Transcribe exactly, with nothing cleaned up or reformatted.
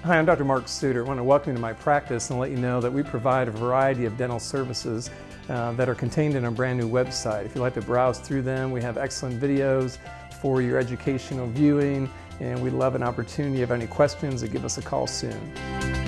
Hi, I'm Doctor Mark Sutor. I want to welcome you to my practice and let you know that we provide a variety of dental services uh, that are contained in our brand new website. If you'd like to browse through them, we have excellent videos for your educational viewing, and we'd love an opportunity. If you have any questions, to give us a call soon.